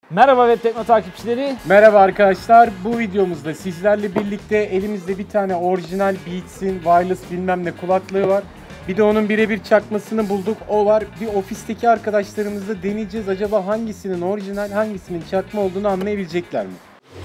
Merhaba Web Tekno takipçileri. Merhaba arkadaşlar. Bu videomuzda sizlerle birlikte elimizde bir tane orijinal Beats'in wireless bilmem ne kulaklığı var. Bir de onun birebir çakmasını bulduk. O var. Bir ofisteki arkadaşlarımızla deneyeceğiz. Acaba hangisinin orijinal, hangisinin çakma olduğunu anlayabilecekler mi?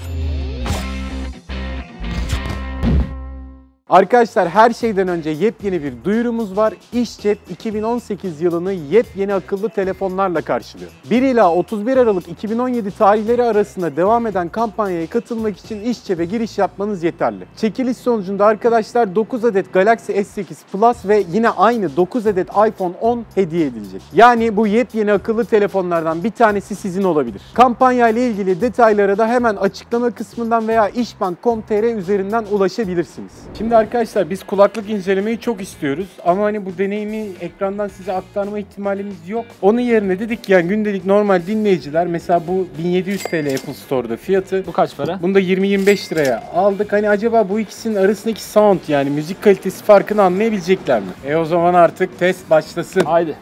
Arkadaşlar her şeyden önce yepyeni bir duyurumuz var. İşcep 2018 yılını yepyeni akıllı telefonlarla karşılıyor. 1 ila 31 Aralık 2017 tarihleri arasında devam eden kampanyaya katılmak için İşcep'e giriş yapmanız yeterli. Çekiliş sonucunda arkadaşlar 9 adet Galaxy S8 Plus ve yine aynı 9 adet iPhone 10 hediye edilecek. Yani bu yepyeni akıllı telefonlardan bir tanesi sizin olabilir. Kampanya ile ilgili detaylara da hemen açıklama kısmından veya işbank.com.tr üzerinden ulaşabilirsiniz. Şimdi arkadaşlar biz kulaklık incelemeyi çok istiyoruz ama hani bu deneyimi ekrandan size aktarma ihtimalimiz yok. Onun yerine dedik yani gündelik normal dinleyiciler mesela bu 1700 TL Apple Store'da fiyatı. Bu kaç para? Bunu da 20-25 liraya aldık. Hani acaba bu ikisinin arasındaki sound yani müzik kalitesi farkını anlayabilecekler mi? O zaman artık test başlasın. Haydi.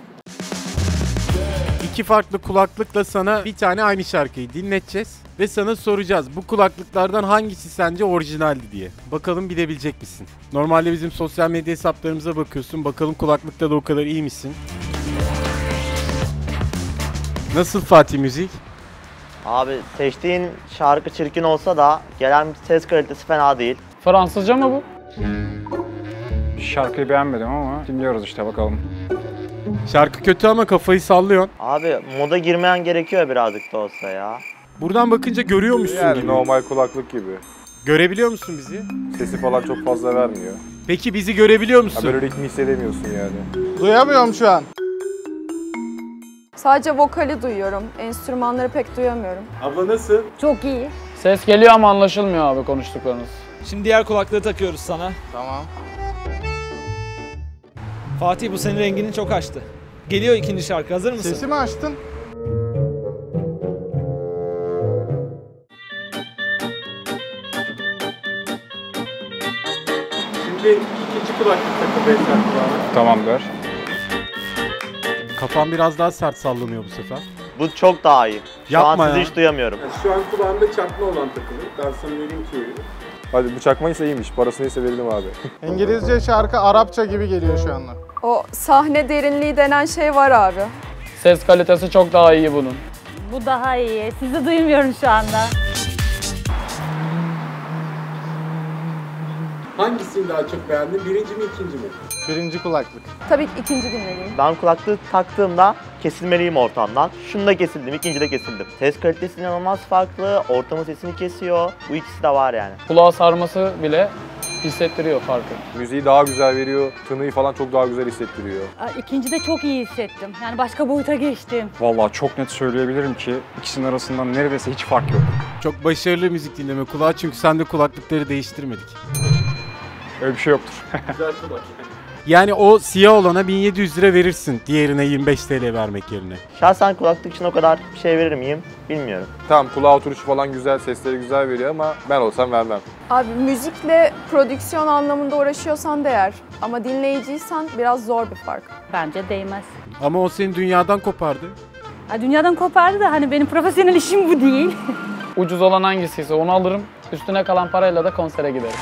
İki farklı kulaklıkla sana bir tane aynı şarkıyı dinleteceğiz. Ve sana soracağız bu kulaklıklardan hangisi sence orijinaldi diye. Bakalım bilebilecek misin? Normalde bizim sosyal medya hesaplarımıza bakıyorsun. Bakalım kulaklıkta da o kadar iyi misin? Nasıl Fatih müzik? Abi seçtiğin şarkı çirkin olsa da gelen ses kalitesi fena değil. Fransızca mı bu? Şarkıyı beğenmedim ama dinliyoruz işte bakalım. Şarkı kötü ama kafayı sallıyorsun. Abi moda girmeyen gerekiyor birazcık da olsa ya. Buradan bakınca görüyormuşsun Yani gibi. normal kulaklık gibi. Görebiliyor musun bizi? Sesi falan çok fazla vermiyor. Peki bizi görebiliyor Ya musun? böyle ritmi hissedemiyorsun yani. Duyamıyorum şu an. Sadece vokali duyuyorum. Enstrümanları pek duyamıyorum. Abla nasıl? Çok iyi. Ses geliyor ama anlaşılmıyor abi konuştuklarınız. Şimdi diğer kulaklığı takıyoruz sana. Tamam. Fatih bu senin rengini çok açtı. Geliyor ikinci şarkı, hazır mısın? Sesimi açtın. Şimdi ikinci kulaklık takı Veysel kulağına. Tamamdır. Kafam biraz daha sert sallanıyor bu sefer. Bu çok daha iyi. Şu Yapma an sizi ya. hiç duyamıyorum. Şu an kulağımda çakma olan takılı. Ben sana vereyim ki öyle. Hadi bu çakmaysa iyiymiş. Parasını ise verelim abi. İngilizce şarkı Arapça gibi geliyor şu anda. O sahne derinliği denen şey var abi. Ses kalitesi çok daha iyi bunun. Bu daha iyi. Sizi duymuyorum şu anda. Hangisini daha çok beğendin? Birinci mi ikinci mi? Birinci kulaklık. Tabii ki ikinci dinlediğim. Ben kulaklığı taktığımda kesilmeliyim ortamdan. Şunu da kesildim, ikinci de kesildim. Ses kalitesi inanılmaz farklı, ortamın sesini kesiyor. Bu ikisi de var yani. Kulağa sarması bile hissettiriyor farkı. Müziği daha güzel veriyor. Tınıyı falan çok daha güzel hissettiriyor. İkinci de çok iyi hissettim. Yani başka boyuta geçtim. Vallahi çok net söyleyebilirim ki ikisinin arasından neredeyse hiç fark yok. Çok başarılı müzik dinleme kulağı çünkü sen de kulaklıkları değiştirmedik. Öyle bir şey yoktur. Güzel kulak. Yani o siyah olana 1700 lira verirsin diğerine 25 TL vermek yerine. Şahsen kulaklık için o kadar bir şey verir miyim bilmiyorum. Tamam kulağa oturuşu falan güzel, sesleri güzel veriyor ama ben olsam vermem. Abi müzikle prodüksiyon anlamında uğraşıyorsan değer. Ama dinleyiciysen biraz zor bir fark. Bence değmez. Ama o seni dünyadan kopardı. Dünyadan kopardı da hani benim profesyonel işim bu değil. Ucuz olan hangisiyse onu alırım. Üstüne kalan parayla da konsere giderim.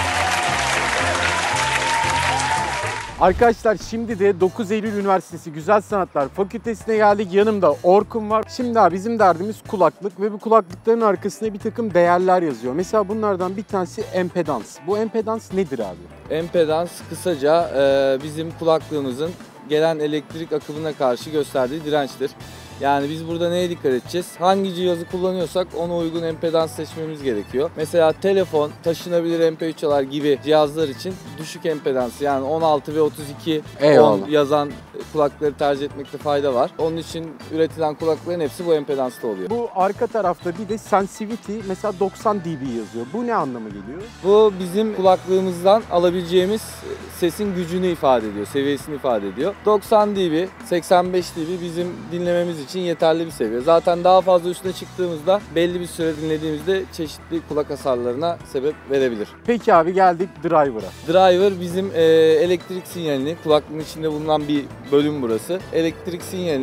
Arkadaşlar şimdi de 9 Eylül Üniversitesi Güzel Sanatlar Fakültesi'ne geldik. Yanımda Orkun var. Şimdi abi bizim derdimiz kulaklık ve bu kulaklıkların arkasında bir takım değerler yazıyor. Mesela bunlardan bir tanesi empedans. Bu empedans nedir abi? Empedans kısaca bizim kulaklığımızın gelen elektrik akımına karşı gösterdiği dirençtir. Yani biz burada neye dikkat edeceğiz? Hangi cihazı kullanıyorsak ona uygun empedans seçmemiz gerekiyor. Mesela telefon, taşınabilir MP3 çalar gibi cihazlar için düşük empedans yani 16 ve 32 Eyvallah. 10 yazan kulaklıkları tercih etmekte fayda var. Onun için üretilen kulaklıkların hepsi bu empedansta oluyor. Bu arka tarafta bir de sensitivity mesela 90 dB yazıyor. Bu ne anlama geliyor? Bu bizim kulaklığımızdan alabileceğimiz sesin gücünü ifade ediyor, seviyesini ifade ediyor. 90 dB, 85 dB bizim dinlememiz için yeterli bir seviye. Zaten daha fazla üstüne çıktığımızda belli bir süre dinlediğimizde çeşitli kulak hasarlarına sebep verebilir. Peki abi geldik driver'a. Driver bizim elektrik sinyalini, kulaklığın içinde bulunan bir bölüm burası. Elektrik sinyalini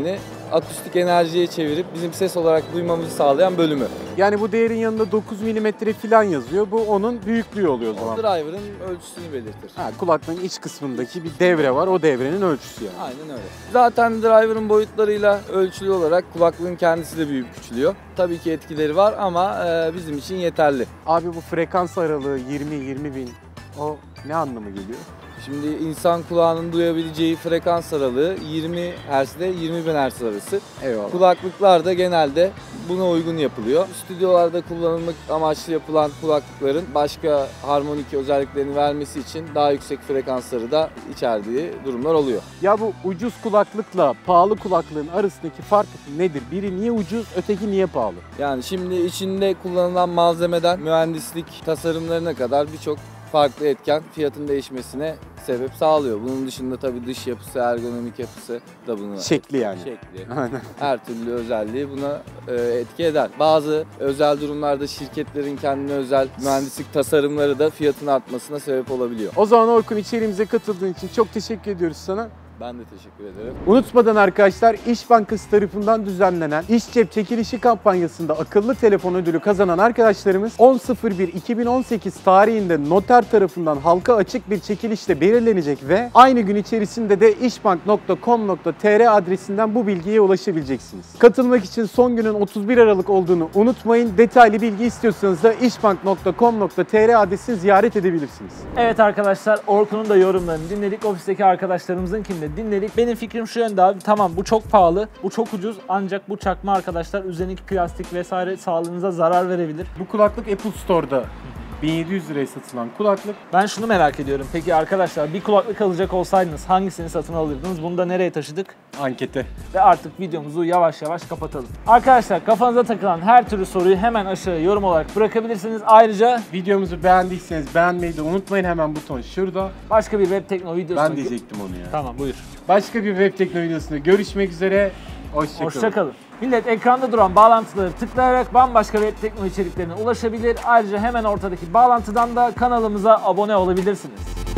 akustik enerjiye çevirip bizim ses olarak duymamızı sağlayan bölümü. Yani bu değerin yanında 9 mm falan yazıyor. Bu onun büyüklüğü oluyor o zaman. Driver'ın ölçüsünü belirtir. Ha, kulaklığın iç kısmındaki bir devre var. O devrenin ölçüsü yani. Aynen öyle. Zaten driver'ın boyutlarıyla ölçülü olarak kulaklığın kendisi de büyüyüp küçülüyor. Tabii ki etkileri var ama bizim için yeterli. Abi bu frekans aralığı 20-20 bin o ne anlamı geliyor? Şimdi insan kulağının duyabileceği frekans aralığı 20 Hz ile 20 bin Hz arası. Eyvallah. Kulaklıklar da genelde buna uygun yapılıyor. Stüdyolarda kullanılmak amaçlı yapılan kulaklıkların başka harmonik özelliklerini vermesi için daha yüksek frekansları da içerdiği durumlar oluyor. Ya bu ucuz kulaklıkla pahalı kulaklığın arasındaki fark nedir? Biri niye ucuz, öteki niye pahalı? Yani şimdi içinde kullanılan malzemeden mühendislik tasarımlarına kadar birçok farklı etken fiyatın değişmesine sebep sağlıyor. Bunun dışında tabii dış yapısı, ergonomik yapısı da bunu... Şekli yani. Şekli. Aynen. Her türlü özelliği buna etki eder. Bazı özel durumlarda şirketlerin kendine özel mühendislik tasarımları da fiyatın artmasına sebep olabiliyor. O zaman Orkun, içeriğimize katıldığın için çok teşekkür ediyoruz sana. Ben de teşekkür ederim. Unutmadan arkadaşlar, İş Bankası tarafından düzenlenen İş Cep çekilişi kampanyasında akıllı telefon ödülü kazanan arkadaşlarımız 10.01.2018 tarihinde noter tarafından halka açık bir çekilişle belirlenecek ve aynı gün içerisinde de işbank.com.tr adresinden bu bilgiye ulaşabileceksiniz. Katılmak için son günün 31 Aralık olduğunu unutmayın. Detaylı bilgi istiyorsanız da işbank.com.tr adresini ziyaret edebilirsiniz. Evet arkadaşlar, Orkun'un da yorumlarını dinledik. Ofisteki arkadaşlarımızınkini de dinledik. Benim fikrim şu yönde abi. Tamam, bu çok pahalı, bu çok ucuz, ancak bu çakma arkadaşlar üzerindeki plastik vesaire sağlığınıza zarar verebilir. Bu kulaklık Apple Store'da 1700 liraya satılan kulaklık. Ben şunu merak ediyorum. Peki arkadaşlar, bir kulaklık alacak olsaydınız hangisini satın alırdınız? Bunu da nereye taşıdık? Ankete. Ve artık videomuzu yavaş yavaş kapatalım. Arkadaşlar, kafanıza takılan her türlü soruyu hemen aşağıya yorum olarak bırakabilirsiniz. Ayrıca Videomuzu beğendiyseniz beğenmeyi de unutmayın. Hemen buton şurada. başka bir web tekno videosunda... Ben diyecektim onu ya. Tamam, buyur. Başka bir web tekno videosunda görüşmek üzere. Hoşça kalın. Millet, ekranda duran bağlantıları tıklayarak bambaşka web tekno içeriklerine ulaşabilir. Ayrıca hemen ortadaki bağlantıdan da kanalımıza abone olabilirsiniz.